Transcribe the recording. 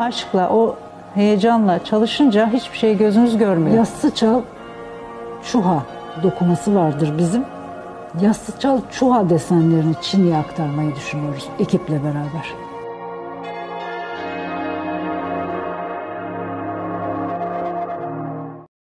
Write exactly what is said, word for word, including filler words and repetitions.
aşkla, o heyecanla çalışınca hiçbir şey gözünüz görmüyor. Yassı Çuha dokuması vardır bizim. Yassı Çuha desenlerini Çin'e aktarmayı düşünüyoruz ekiple beraber.